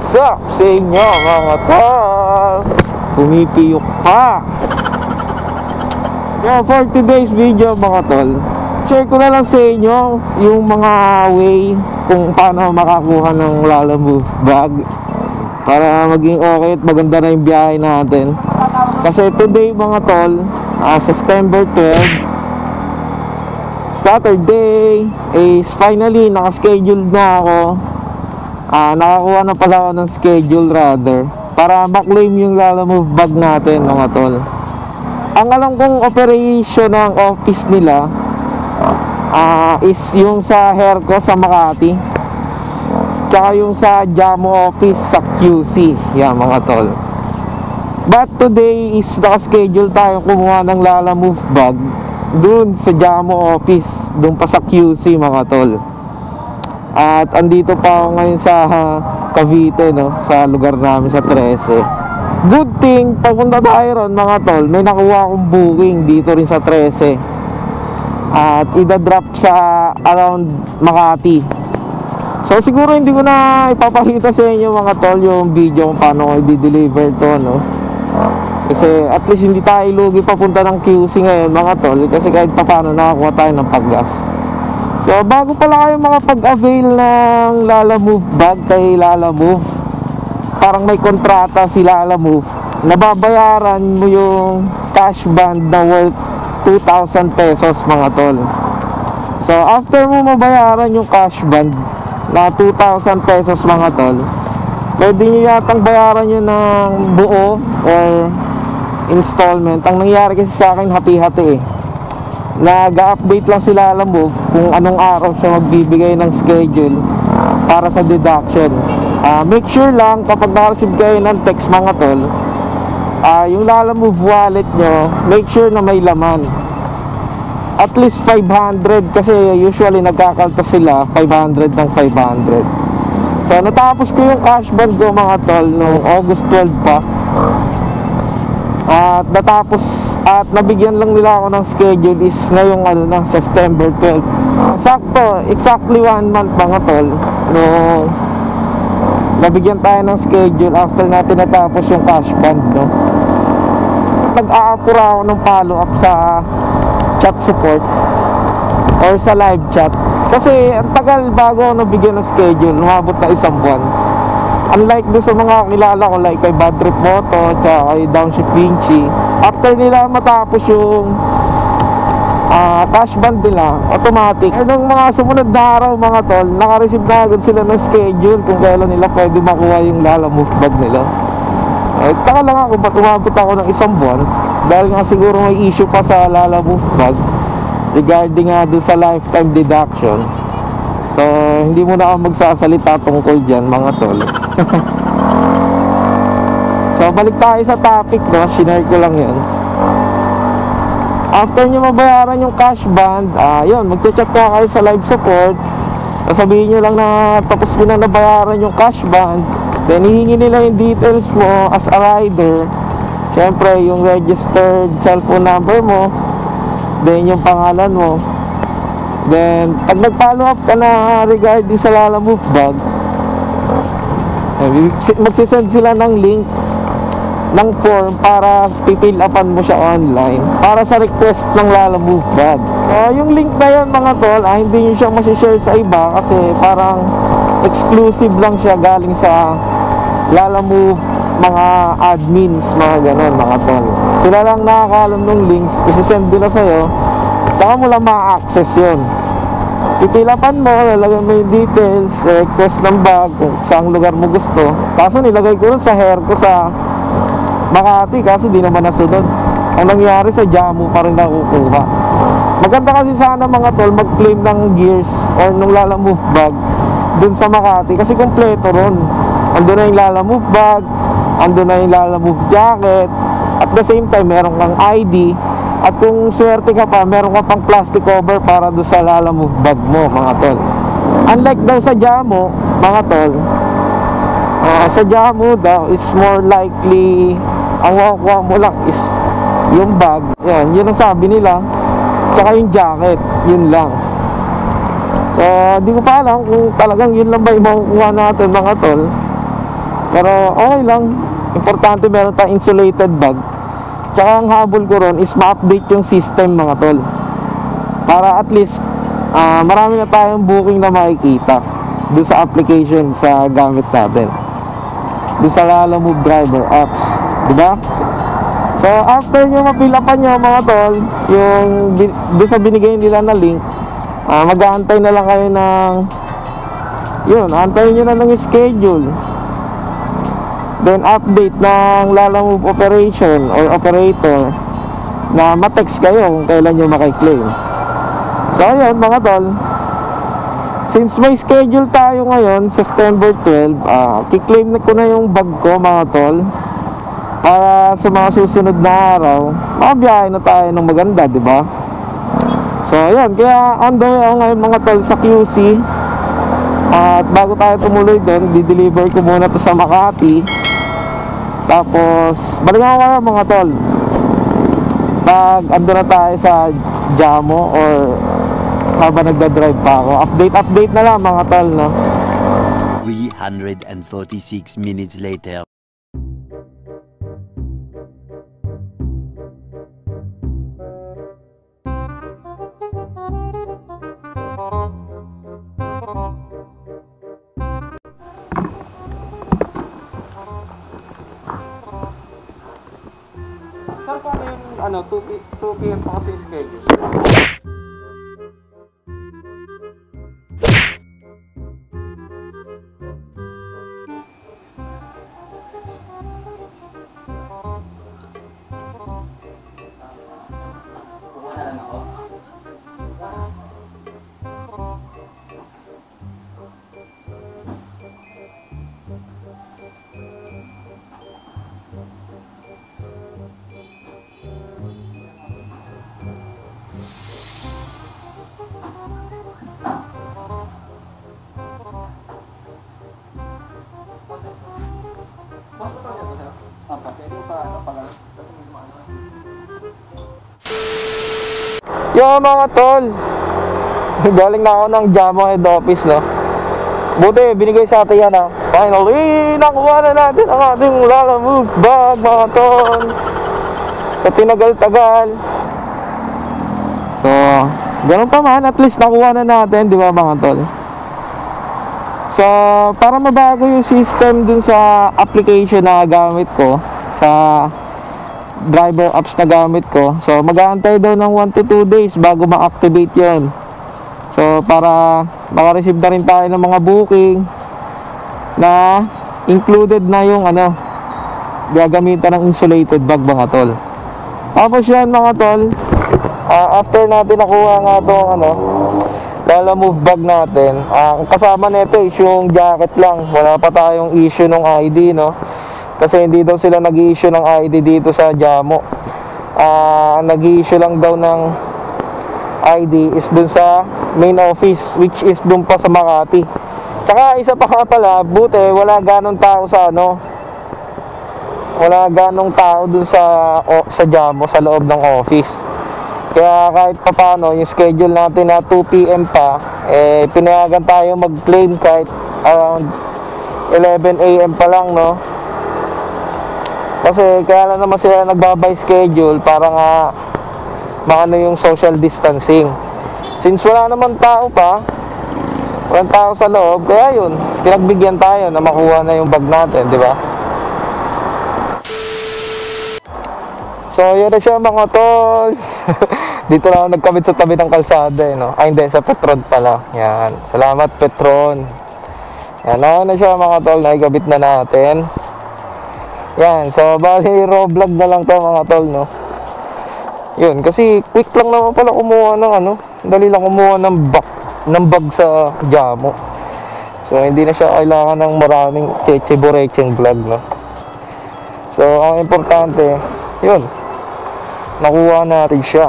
What's up sa inyo mga tol? Pumipiyok pa. So for today's video mga tol, share ko na lang sa inyo yung mga way kung paano makakuha ng Lalamove bag para maging okay at maganda na yung biyahe natin. Kasi today mga tol, September 12, Saturday, is finally nakaschedule na ako. Nakakuha na pala ako ng schedule rather para maklaim yung Lalamove bag natin mga tol. Ang alam kong operation ng office nila is yung sa Herco sa Makati, tsaka yung sa Jamo office sa QC. Yan mga tol. But today is nakaschedule tayo kumuha ng Lalamove bag dun sa Jamo office, dun pa sa QC mga tol. At andito pa ako ngayon sa Cavite, no? Sa lugar namin sa 13. Good thing, papunta tayo ron mga tol, may nakuha akong booking dito rin sa 13. At idadrop sa around Makati. So siguro hindi ko na ipapakita sa inyo mga tol yung video kung paano ko i-deliver to, no? Kasi at least hindi tayo lugi papunta ng QC ngayon mga tol, kasi kahit pa paano nakakuha tayo ng paggas. So bago pala kayo makapag-avail ng Lalamove bag kay Lalamove, parang may kontrata si Lalamove, nababayaran mo yung cash band na worth 2,000 pesos mga tol. So after mo mabayaran yung cash band na 2,000 pesos mga tol, pwede nyo yatang bayaran nyo ng buo or installment. Ang nangyari kasi sa akin, hati-hati eh. Nag-update lang sila Lalamove kung anong araw siya magbibigay ng schedule para sa deduction. Make sure lang kapag naka-receive kayo ng text mga tol, yung Lalamove wallet nyo, make sure na may laman at least 500, kasi usually nagkakaltas sila 500 ng 500. So natapos ko yung cash band ko mga tol noong August 12 pa. At natapos at nabigyan lang nila ako ng schedule is ngayong September 12. Sakto, exactly 1 month mga tol no, nabigyan tayo ng schedule after natin natapos yung cash band, no. Nag-aapura ako ng follow up sa chat support or sa live chat, kasi ang tagal bago ako nabigyan ng schedule, umabot na 1 buwan. Unlike doon sa mga kilala ko like kay Bad Trip Moto at kay Downshift Vinci, after nila matapos yung cash band nila, automatic nung mga sumunod na araw mga tol, naka-receive na agad sila ng schedule kung kailan nila pwede makuha yung Lalamove bag nila. Taka lang ako ba't umabot ako ng 1 buwan, dahil nga siguro may issue pa sa Lalamove bag regarding nga doon sa lifetime deduction. So hindi mo na ako magsasalita tungkol dyan mga tol. So balik tayo sa topic, no? Shinare ko lang yun. After nyo mabayaran yung cash band, yun, magchat-chat ka kayo sa live support, sabihin nyo lang na tapos nyo na nabayaran yung cash band. Then hihingi nila yung details mo as a rider. Siyempre yung registered cellphone number mo, then yung pangalan mo. Then pag nag-follow up ka na regarding sa Lalamove bag, magsisend sila ng link ng form para pipill upan mo siya online para sa request ng Lalamove bag. Yung link na yun mga tol, hindi nyo siya masishare sa iba kasi parang exclusive lang siya galing sa Lalamove mga admins, mga ganon mga tol. Sila lang nakakaalam ng links, isisend nila sa'yo, tsaka mo lang ma-access yun. Pipilapan mo, lalagay mo yung details, request ng bag, kung saang lugar mo gusto. Kaso nilagay ko rin sa Herco sa Makati, kaso di naman nasunod. Ang nangyari sa Jamo pa rin nakukuha. Maganda kasi sana mga tol mag-claim ng gears or ng Lalamove bag dun sa Makati, kasi kompleto ron. Andun na yung Lalamove bag, andun na yung Lalamove jacket, at the same time meron kang ID, at kung swerte ka pa, meron ka pang plastic cover para doon sa Lalamove bag mo mga tol. Unlike daw sa Jamo mga tol, sa Jamo daw is more likely ang makukuha mo lang is yung bag, yun ang sabi nila, tsaka yung jacket, yun lang. So di ko pa alam kung talagang yun lang ba yung makukuha natin mga tol. Pero okay lang. Importante meron tayong insulated bag. Tsaka ang habol ko ron is ma-update yung system mga tol. Para at least marami na tayong booking na makikita doon sa application sa gamit natin. Doon sa Lalamove driver apps, di ba? So after nyo mapilapan nyo mga tol, yung doon sa binigay nila na link, mag-aantay na lang kayo ng yun, antayin nyo na lang yung schedule. Then update ng Lalamove operation or operator na ma-text kayo kung kailan nyo makiklaim. So ayun mga tol, since may schedule tayo ngayon September 12, kiklaim na ko na yung bag ko mga tol, para sa mga susunod na araw makabiyahe na tayo ng maganda, di ba? So ayun, kaya on the way ako ngayon mga tol sa QC. At bago tayo tumuloy doon, di-deliver ko muna to sa Makati. Tapos balikan ko kayo mga tol pag ando na tayo sa Jamo or habang nagda-drive pa ako. Update na lang mga tol, no? 346 minutes later. Sir, paano yung 2 p.m. pa kasi yung schedule? Yo mga tol, galing na ako ng Jamo head office, no? Buti binigay sa atin yan, ha? Finally, nakuha na natin ang ating Lalamove bag mga tol, sa tinagal-tagal. So ganun pa man, at least nakuha na natin, di ba mga tol? So para mabago yung system dun sa application na gamit ko, sa driver apps na gamit ko, so mag-aantay daw ng 1 to 2 days bago ma-activate yon. So para makareceive na rin tayo ng mga booking na included na yung gagamitan ng insulated bag mga tol. Tapos yan mga tol, after natin nakuha nga itong Lalamove bag natin, kasama nito is yung jacket lang. Wala pa tayong issue ng ID, no? Kasi hindi daw sila nag-i-issue ng ID dito sa Jamo. Nag-i-issue lang daw ng ID is dun sa main office, which is dun pa sa Makati. Tsaka isa pa nga pala, buti wala ganong tao sa wala ganong tao dun sa Jamo, sa loob ng office. Kaya kahit pa paano, yung schedule natin na 2 PM pa, pinayagan tayo mag-claim kahit around 11 AM pa lang, no? Kasi kaya lang naman sila nagbabay schedule para nga maano yung social distancing. Since wala naman tao pa, walang tao sa loob, kaya yun, pinagbigyan tayo na makuha na yung bag natin, di ba? So yun na siya mga tol. Dito lang ako nagkabit sa tabi ng kalsada, no? Ay hindi, sa Petron pala. Yan, salamat Petron. Yan, na siya mga tol, naikabit na natin. Yan, so bali raw vlog na lang to mga tol, no? Yun, kasi quick lang naman pala kumuha ng dali lang kumuha ng bag sa Jamo. So hindi na siya kailangan ng maraming cheche-borecheng vlog, no? So ang importante, yun, nakuha natin siya.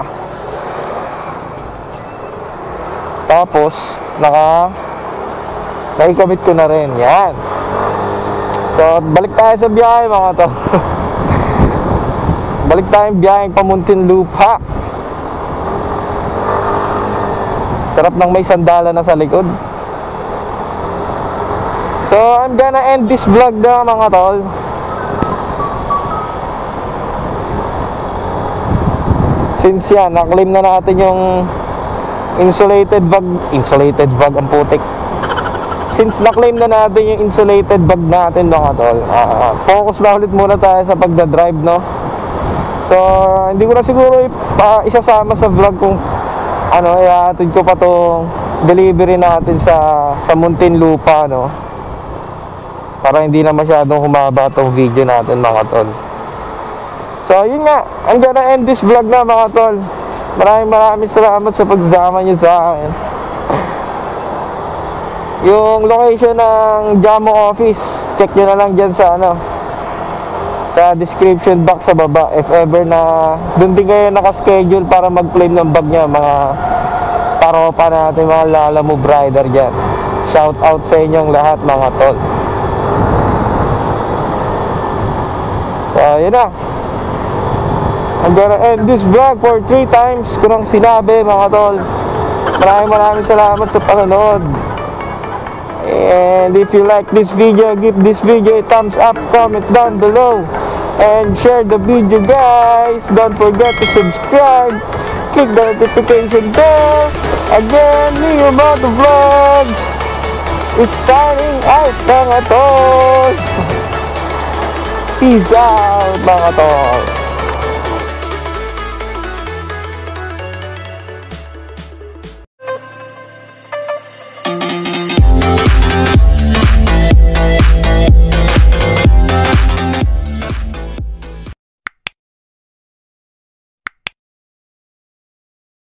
Tapos naikabit ko na rin. Yan. So, balik tayo sa biyahe mga to. Balik tayo biyaheng Pamuntinlupa. Sarap ng may sandala na sa likod. So, I'm gonna end this vlog na mga tol. Since yan, na-claim na natin yung insulated bag ang putik. Since na-claim na natin yung insulated bag natin mga tol, focus na ulit muna tayo sa pagdadrive, no? So, hindi ko na siguro isasama sa vlog kung ihatid ko pa tong delivery natin sa Muntinlupa, no? Para hindi na masyadong humaba tong video natin mga tol. So, yun nga, I'm gonna end this vlog na mga tol. Maraming salamat sa pagsama nyo sa akin. Yung location ng Jamo office, check nyo na lang dyan sa sa description box sa baba. If ever na dun din kayo nakaschedule para mag-claim ng bag nya, mga paropa natin, mga Lala Move rider dyan. Shout out sa inyong lahat mga tol. So, yun na. I'm gonna end this vlog for 3 times ko nang sinabi mga tol. Maraming salamat sa panonood. And if you like this video, give this video a thumbs up, comment down below, and share the video guys. Don't forget to subscribe, click the notification bell. Again, Leo Motovlog is signing out mga tol. Peace out mga tol.